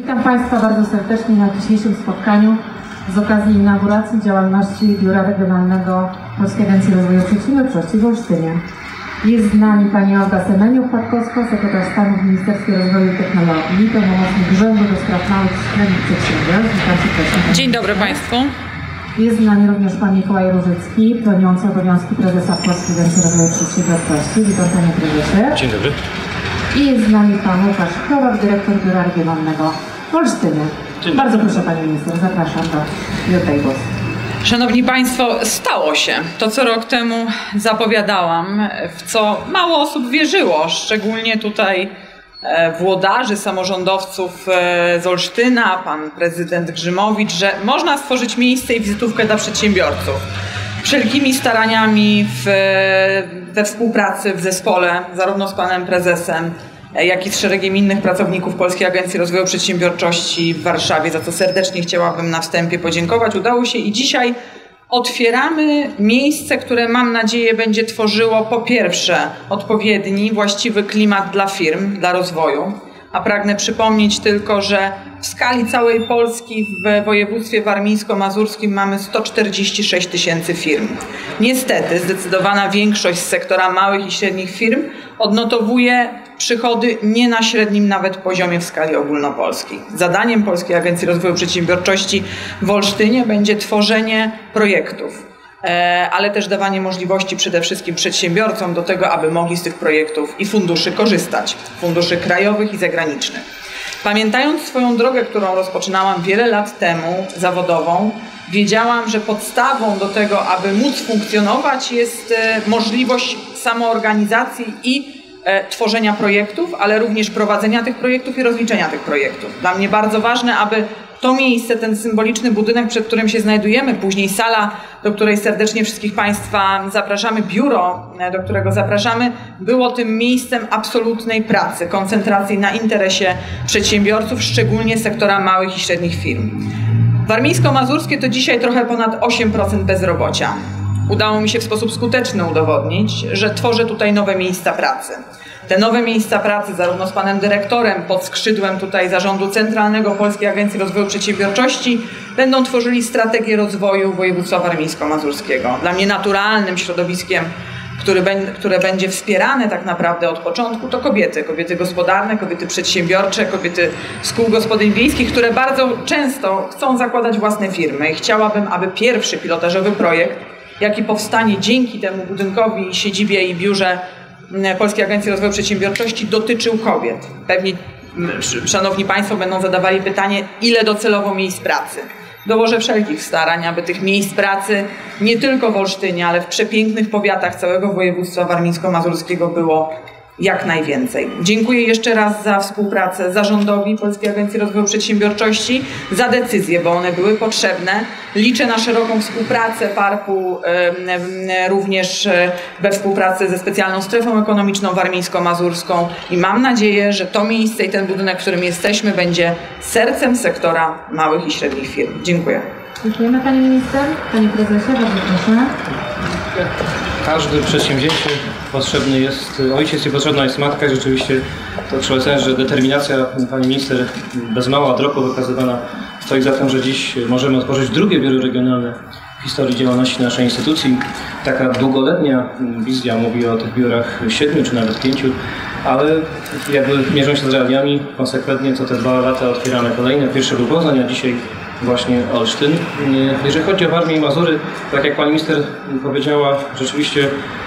Witam Państwa bardzo serdecznie na dzisiejszym spotkaniu z okazji inauguracji działalności Biura Regionalnego Polskiej Agencji Rozwoju Przedsiębiorczości w Olsztynie. Jest z nami Pani Olga Semeniuk-Patkowska, sekretarz stanu w Ministerstwie Rozwoju i Technologii, pełnomocnik Rządu do spraw małych i średnich przedsiębiorstw. Witam serdecznie. Dzień dobry Państwu. Jest z nami również Pan Mikołaj Różycki, pełniący obowiązki prezesa Polskiej Agencji Rozwoju Przedsiębiorczości. Witam Panie Prezesie. Dzień dobry. I jest z nami Pan Łukasz Kowal, dyrektor Biura Regionalnego w Olsztynie. Bardzo proszę Pani Minister, zapraszam do tej głosu. Szanowni Państwo, stało się to, co rok temu zapowiadałam, w co mało osób wierzyło, szczególnie tutaj włodarzy, samorządowców z Olsztyna, pan prezydent Grzymowicz, że można stworzyć miejsce i wizytówkę dla przedsiębiorców. Wszelkimi staraniami we współpracy w zespole, zarówno z panem prezesem, jak i z szeregiem innych pracowników Polskiej Agencji Rozwoju Przedsiębiorczości w Warszawie, za co serdecznie chciałabym na wstępie podziękować. Udało się i dzisiaj otwieramy miejsce, które mam nadzieję będzie tworzyło po pierwsze odpowiedni, właściwy klimat dla firm, dla rozwoju. A pragnę przypomnieć tylko, że w skali całej Polski w województwie warmińsko-mazurskim mamy 146 tysięcy firm. Niestety zdecydowana większość z sektora małych i średnich firm odnotowuje przychody nie na średnim nawet poziomie w skali ogólnopolskiej. Zadaniem Polskiej Agencji Rozwoju Przedsiębiorczości w Olsztynie będzie tworzenie projektów, ale też dawanie możliwości przede wszystkim przedsiębiorcom do tego, aby mogli z tych projektów i funduszy korzystać, funduszy krajowych i zagranicznych. Pamiętając swoją drogę, którą rozpoczynałam wiele lat temu, zawodową, wiedziałam, że podstawą do tego, aby móc funkcjonować, jest możliwość samoorganizacji i tworzenia projektów, ale również prowadzenia tych projektów i rozliczenia tych projektów. Dla mnie bardzo ważne, aby to miejsce, ten symboliczny budynek, przed którym się znajdujemy, później sala, do której serdecznie wszystkich Państwa zapraszamy, biuro, do którego zapraszamy, było tym miejscem absolutnej pracy, koncentracji na interesie przedsiębiorców, szczególnie sektora małych i średnich firm. Warmińsko-mazurskie to dzisiaj trochę ponad 8% bezrobocia. Udało mi się w sposób skuteczny udowodnić, że tworzę tutaj nowe miejsca pracy. Te nowe miejsca pracy, zarówno z panem dyrektorem, pod skrzydłem tutaj Zarządu Centralnego Polskiej Agencji Rozwoju Przedsiębiorczości, będą tworzyli strategię rozwoju województwa warmińsko-mazurskiego. Dla mnie naturalnym środowiskiem, które będzie wspierane tak naprawdę od początku, to kobiety. Kobiety gospodarne, kobiety przedsiębiorcze, kobiety z kół gospodyń wiejskich, które bardzo często chcą zakładać własne firmy. I chciałabym, aby pierwszy pilotażowy projekt, jaki powstanie dzięki temu budynkowi, siedzibie i biurze Polskiej Agencji Rozwoju Przedsiębiorczości, dotyczył kobiet. Pewnie szanowni Państwo będą zadawali pytanie, ile docelowo miejsc pracy. Dołożę wszelkich starań, aby tych miejsc pracy nie tylko w Olsztynie, ale w przepięknych powiatach całego województwa warmińsko-mazurskiego było jak najwięcej. Dziękuję jeszcze raz za współpracę zarządowi Polskiej Agencji Rozwoju Przedsiębiorczości, za decyzje, bo one były potrzebne. Liczę na szeroką współpracę PARP-u, również we współpracy ze specjalną strefą ekonomiczną warmińsko-mazurską i mam nadzieję, że to miejsce i ten budynek, w którym jesteśmy, będzie sercem sektora małych i średnich firm. Dziękuję. Dziękujemy Pani Minister. Panie Prezesie, bardzo proszę. Każde przedsięwzięcie potrzebny jest ojciec i potrzebna jest matka. Rzeczywiście to trzeba powiedzieć, że determinacja Pani Minister bez mała dropu wykazywana stoi za tym, że dziś możemy otworzyć drugie biuro regionalne w historii działalności naszej instytucji. Taka długoletnia wizja mówi o tych biurach 7 czy nawet 5, ale jakby mierzą się z realiami, konsekwentnie co te 2 lata otwieramy kolejne. Pierwszy był Poznań, a dzisiaj właśnie Olsztyn. Jeżeli chodzi o Warmię i Mazury, tak jak Pani Minister powiedziała, rzeczywiście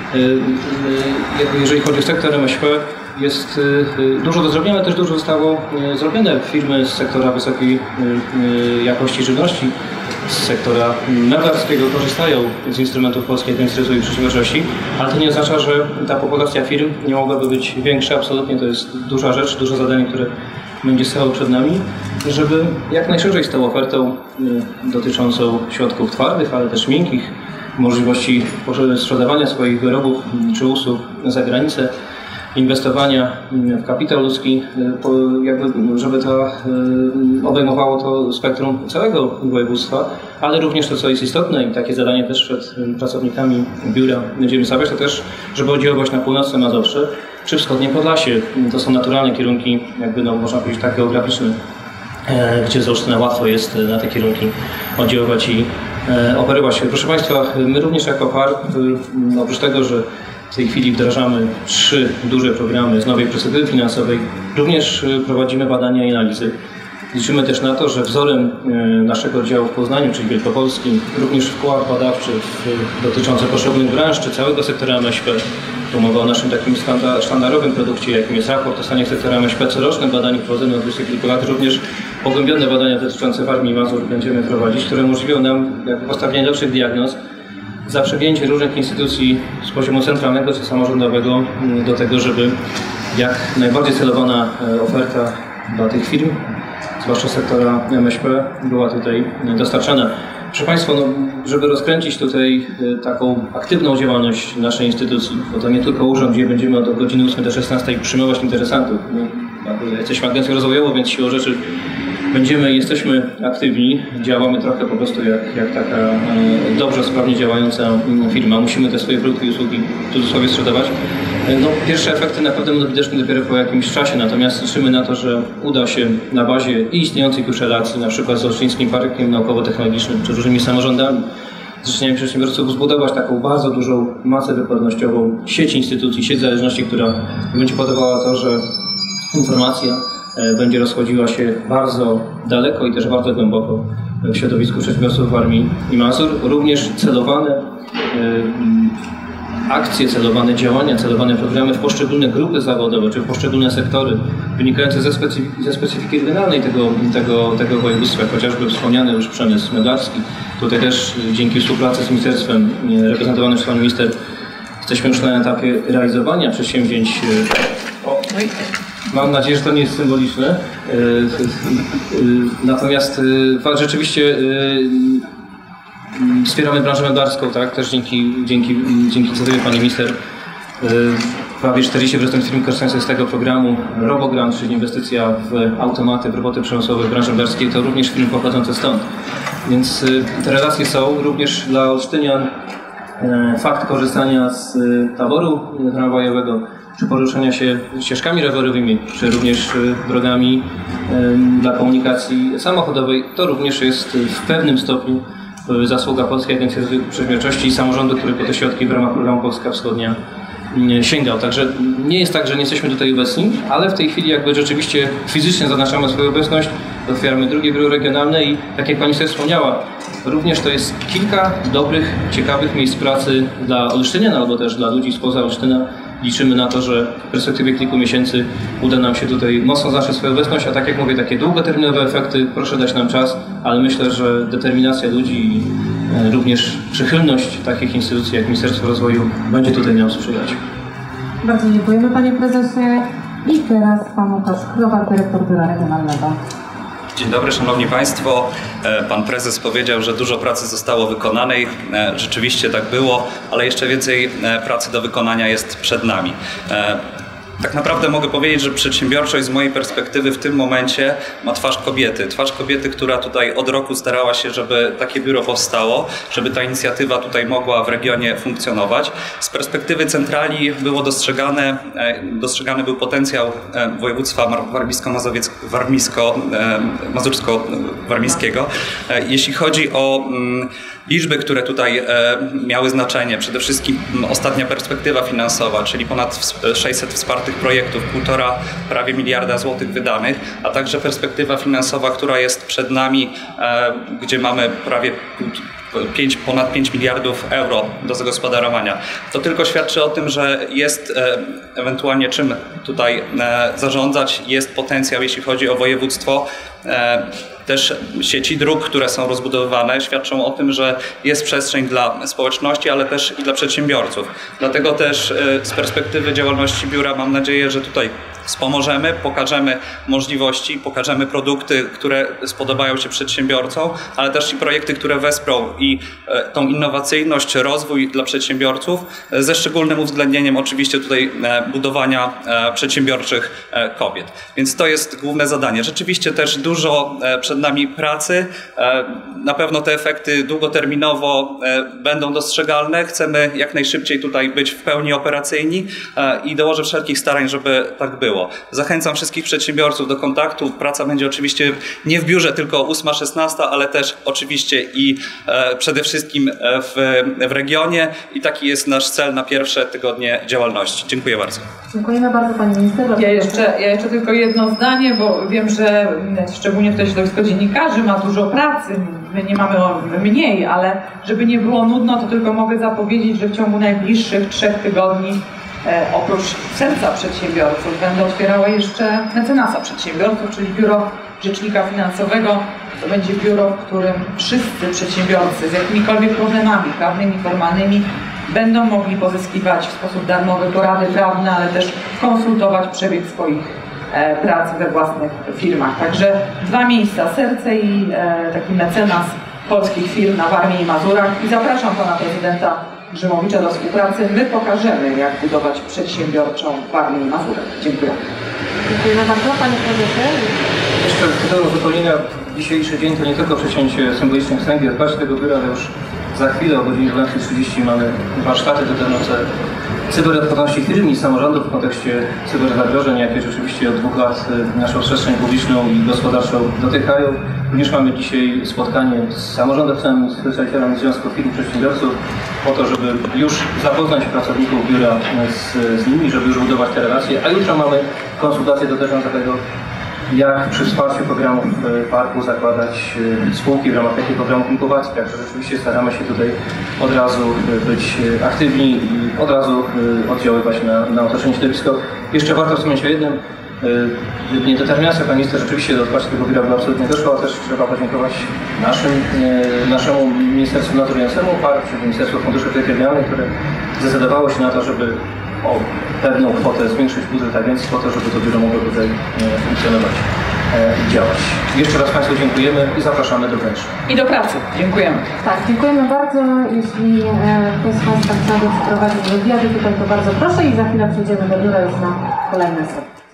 jeżeli chodzi o sektor MŚP, jest dużo do zrobienia, ale też dużo zostało zrobione. Firmy z sektora wysokiej jakości żywności, z sektora meblarskiego korzystają z instrumentów Polskiej Agencji Rozwoju Przedsiębiorczości, ale to nie oznacza, że ta populacja firm nie mogłaby być większa. Absolutnie to jest duża rzecz, duże zadanie, które będzie stało przed nami, żeby jak najszerzej z tą ofertą dotyczącą środków twardych, ale też miękkich, możliwości sprzedawania swoich wyrobów czy usług za granicę, inwestowania w kapitał ludzki, żeby to obejmowało to spektrum całego województwa, ale również to, co jest istotne i takie zadanie też przed pracownikami biura będziemy stawiać, to też, żeby oddziaływać na północne Mazowsze czy wschodnie Podlasie. To są naturalne kierunki, można powiedzieć tak geograficzne gdzie z Olsztyna łatwo jest na te kierunki oddziaływać i operować. Proszę Państwa, my również jako park, oprócz tego, że w tej chwili wdrażamy 3 duże programy z nowej perspektywy finansowej, również prowadzimy badania i analizy. Liczymy też na to, że wzorem naszego oddziału w Poznaniu, czyli Wielkopolskim, również wkład badawczy dotyczący poszczególnych branż czy całego sektora MŚP. Tu mowa o naszym takim sztandarowym produkcie, jakim jest raport o stanie sektora MŚP, corocznym badaniu prowadzonym od 20 kilku lat. Również pogłębione badania dotyczące Warmii i Mazur będziemy prowadzić, które umożliwią nam postawienie lepszych diagnoz, zaprzegięcie różnych instytucji z poziomu centralnego czy samorządowego do tego, żeby jak najbardziej celowana oferta dla tych firm, zwłaszcza sektora MŚP, była tutaj dostarczana. Proszę Państwa, żeby rozkręcić tutaj taką aktywną działalność naszej instytucji, bo to nie tylko urząd, gdzie będziemy od godziny 8 do 16 przyjmować interesantów. Jesteśmy agencją rozwojową, więc siłą rzeczy jesteśmy aktywni, działamy trochę po prostu jak taka dobrze, sprawnie działająca firma. Musimy te swoje produkty i usługi w cudzysłowie sprzedawać. Pierwsze efekty na pewno będą widoczne dopiero po jakimś czasie, natomiast liczymy na to, że uda się na bazie istniejących już relacji, na przykład z Olsztyńskim Parkiem Naukowo-Technologicznym czy różnymi samorządami, zrzeszeniami przedsiębiorców, zbudować taką bardzo dużą masę wykładnościową, sieć instytucji, sieć zależności, która będzie powodowała to, że informacja będzie rozchodziła się bardzo daleko i też bardzo głęboko w środowisku przedsiębiorców Warmii i Mazur. Również celowane akcje, celowane działania, celowane programy w poszczególne grupy zawodowe czy w poszczególne sektory wynikające ze specyfiki regionalnej tego województwa, chociażby wspomniany już przemysł meblarski. Tutaj też dzięki współpracy z ministerstwem reprezentowanym przez panią minister jesteśmy już na etapie realizowania przedsięwzięć. Mam nadzieję, że to nie jest symboliczne. Natomiast rzeczywiście wspieramy branżę meblarską, tak? Też dzięki inicjatywie pani minister. Prawie 40% firm korzystających z tego programu RoboGrant, czyli inwestycja w automaty, w roboty przemysłowe w branży meblarskiej, to również firmy pochodzące stąd. Więc te relacje są również dla Olsztynian. Fakt korzystania z taboru tramwajowego, czy poruszania się ścieżkami rowerowymi, czy również drogami dla komunikacji samochodowej, to również jest w pewnym stopniu zasługa Polskiej Agencji Rozwoju Przedsiębiorczości i samorządu, który po te środki w ramach programu Polska Wschodnia sięgał. Także nie jest tak, że nie jesteśmy tutaj obecni, ale w tej chwili rzeczywiście fizycznie zaznaczamy swoją obecność, otwieramy drugie biuro regionalne i tak jak pani sobie wspomniała, również to jest kilka dobrych, ciekawych miejsc pracy dla Olsztynian albo też dla ludzi spoza Olsztyna. Liczymy na to, że w perspektywie kilku miesięcy uda nam się tutaj mocno zaznaczyć swoją obecność, a tak jak mówię, takie długoterminowe efekty, proszę dać nam czas, ale myślę, że determinacja ludzi i również przychylność takich instytucji jak Ministerstwo Rozwoju będzie tutaj nam sprzyjać. Bardzo dziękujemy panie prezesie i teraz pan Łukasz Krowak, dyrektor Biura Regionalnego. Dzień dobry, szanowni państwo. Pan prezes powiedział, że dużo pracy zostało wykonanej. Rzeczywiście tak było, ale jeszcze więcej pracy do wykonania jest przed nami. Tak naprawdę mogę powiedzieć, że przedsiębiorczość z mojej perspektywy w tym momencie ma twarz kobiety. Twarz kobiety, która tutaj od roku starała się, żeby takie biuro powstało, żeby ta inicjatywa tutaj mogła w regionie funkcjonować. Z perspektywy centrali było dostrzegany był potencjał województwa mazursko-warmińskiego. Jeśli chodzi o liczby, które tutaj miały znaczenie, przede wszystkim ostatnia perspektywa finansowa, czyli ponad 600 wspartych projektów, prawie miliarda złotych wydanych, a także perspektywa finansowa, która jest przed nami, gdzie mamy ponad 5 miliardów euro do zagospodarowania. To tylko świadczy o tym, że jest ewentualnie czym tutaj zarządzać, jest potencjał, jeśli chodzi o województwo. Też sieci dróg, które są rozbudowywane, świadczą o tym, że jest przestrzeń dla społeczności, ale też i dla przedsiębiorców. Dlatego też z perspektywy działalności biura mam nadzieję, że tutaj wspomożemy, pokażemy możliwości, pokażemy produkty, które spodobają się przedsiębiorcom, ale też i projekty, które wesprą i tą innowacyjność, rozwój dla przedsiębiorców, ze szczególnym uwzględnieniem oczywiście tutaj budowania przedsiębiorczych kobiet. Więc to jest główne zadanie. Rzeczywiście też dużo przed nami pracy. Na pewno te efekty długoterminowo będą dostrzegalne. Chcemy jak najszybciej tutaj być w pełni operacyjni i dołożę wszelkich starań, żeby tak było. było. Zachęcam wszystkich przedsiębiorców do kontaktu. Praca będzie oczywiście nie w biurze tylko 8-16, ale też oczywiście i przede wszystkim w regionie i taki jest nasz cel na pierwsze tygodnie działalności. Dziękuję bardzo. Dziękujemy bardzo Pani Minister. Ja jeszcze tylko jedno zdanie, bo wiem, że szczególnie tutaj środowisko dziennikarzy ma dużo pracy, my nie mamy mniej, ale żeby nie było nudno, to tylko mogę zapowiedzieć, że w ciągu najbliższych 3 tygodni oprócz Serca Przedsiębiorców będę otwierała jeszcze Mecenasa Przedsiębiorców, czyli Biuro Rzecznika Finansowego. To będzie biuro, w którym wszyscy przedsiębiorcy z jakimikolwiek problemami prawnymi, formalnymi będą mogli pozyskiwać w sposób darmowy porady prawne, ale też konsultować przebieg swoich prac we własnych firmach. Także 2 miejsca, Serce i taki mecenas polskich firm na Warmii i Mazurach. I zapraszam Pana Prezydenta Grzymowicza do współpracy. My pokażemy, jak budować przedsiębiorczą Warmię i Mazurek. Dziękuję. Dziękujemy bardzo Panie Prezesie. Jeszcze do uzupełnienia, dzisiejszy dzień to nie tylko przecięcie symbolicznych wstęgi, otwarcie tego biura, ale już za chwilę o godzinie 12:30 mamy warsztaty dotyczące cyberodporności firm i samorządów w kontekście cyberzagrożeń, jakie rzeczywiście od 2 lat naszą przestrzeń publiczną i gospodarczą dotykają. Również mamy dzisiaj spotkanie z samorządowcami, z przedstawicielami Związku Firm i Przedsiębiorców po to, żeby już zapoznać pracowników biura z nimi, żeby już budować te relacje, a jutro mamy konsultacje dotyczące tego, jak przy wsparciu programów parku zakładać spółki w ramach takich programów inkubacji. Także rzeczywiście staramy się tutaj od razu być aktywni i od razu oddziaływać na otoczenie środowisko. Jeszcze warto wspomnieć o jednym. Determinacja Pani Minister rzeczywiście do otwarcia tego biura była absolutnie doszła, też trzeba podziękować naszemu Ministerstwu Nadzorującemu PARP, czyli Ministerstwu Funduszy Terytorialnych, które zdecydowało się na to, żeby o pewną kwotę zwiększyć budżet agencji po to, żeby to biuro mogło tutaj funkcjonować i działać. Jeszcze raz Państwu dziękujemy i zapraszamy do wręcz. I do pracy. Dziękujemy. Tak, dziękujemy bardzo. Jeśli ktoś z Państwa chciałby przeprowadzić wywiady tutaj, to bardzo proszę i za chwilę przejdziemy do biura już na kolejne sesje.